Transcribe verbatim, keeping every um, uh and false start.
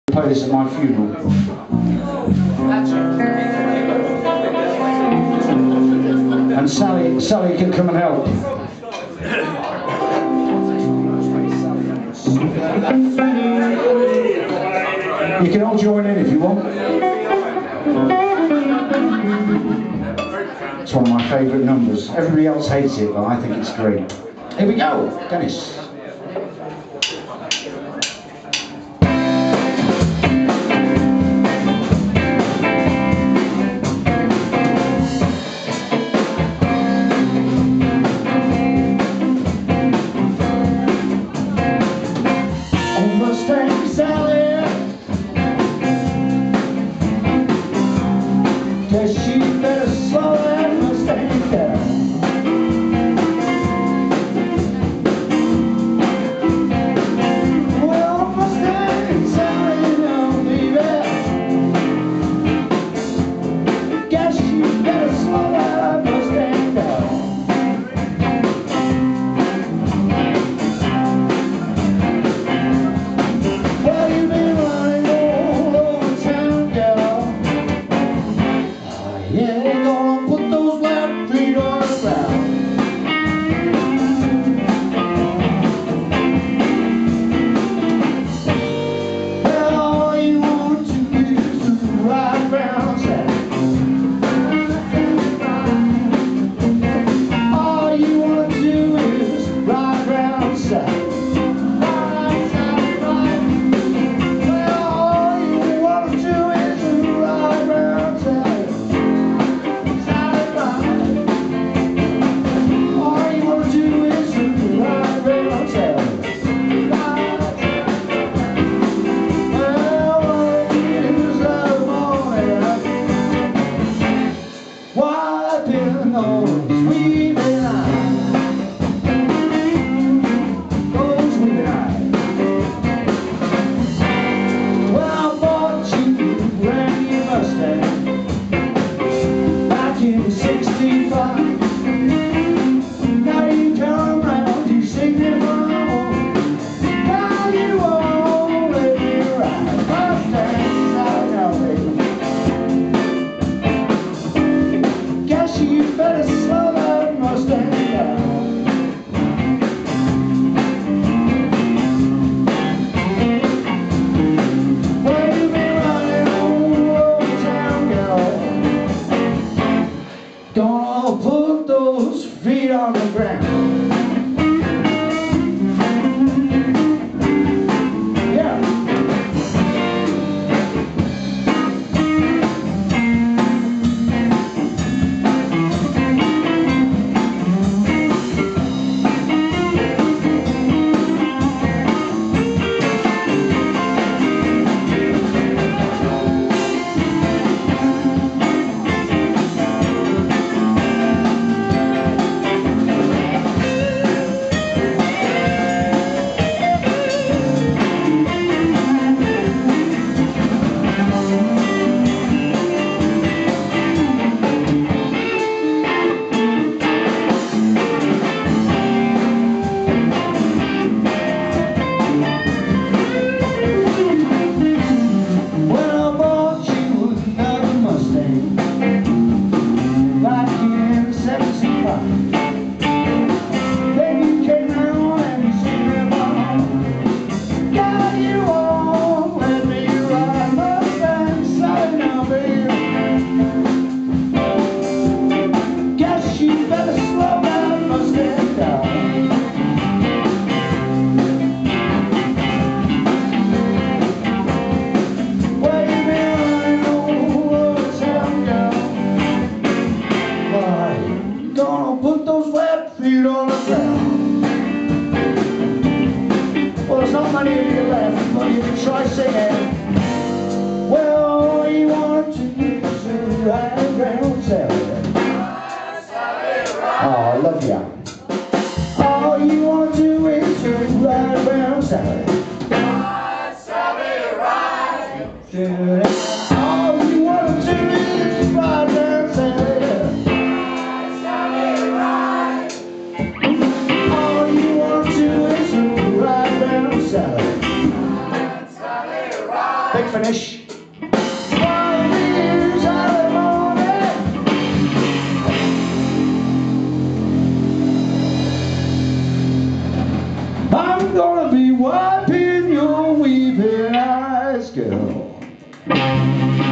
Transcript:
Play this at my funeral. And Sally, Sally can come and help. You can all join in if you want. It's one of my favourite numbers. Everybody else hates it, but I think it's great. Here we go, Dennis. Mustang Sally, guess she better slow that Mustang down. Well, Mustang Sally, now baby, guess she better slow that Mustang down. Gonna put those feet on the ground. Put those wet feet on the ground. Well, there's not many of you left, but you can try singing. Well, all you want to do is to ride around Sally. Oh, I love ya. All you want to do is to ride around Sally. Ride, Sally, ride. All you want to do is to ride around Sally. They finish. While the years are morning, I'm gonna be wiping your weeping eyes, girl.